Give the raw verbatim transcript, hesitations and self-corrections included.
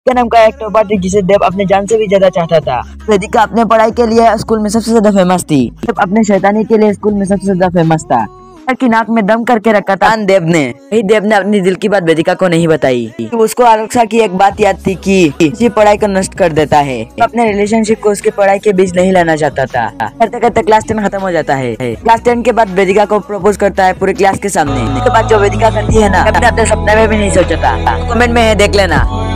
क्या नाम का एक टॉपर थी जिसे देव अपने जान से भी ज्यादा चाहता था। वेदिका अपने पढ़ाई के लिए स्कूल में सबसे ज्यादा फेमस थी। देव अपने शैतानी के लिए स्कूल में सबसे ज्यादा फेमस था। की नाक में दम करके रखा था देव ने। वही देव ने अपनी दिल की बात वेदिका को नहीं बताई। उसको आरक्षा की एक बात याद थी कि इसी पढ़ाई को नष्ट कर देता है। अपने रिलेशनशिप को उसके पढ़ाई के बीच नहीं लाना चाहता था। करते करते क्लास टेन खत्म हो जाता है। क्लास टेन के बाद वेदिका को प्रपोज करता है पूरे क्लास के सामने। उसके बाद जो वेदिका करती है ना, अपने अपने सपने में भी नहीं सोचा था। कमेंट में है, देख लेना।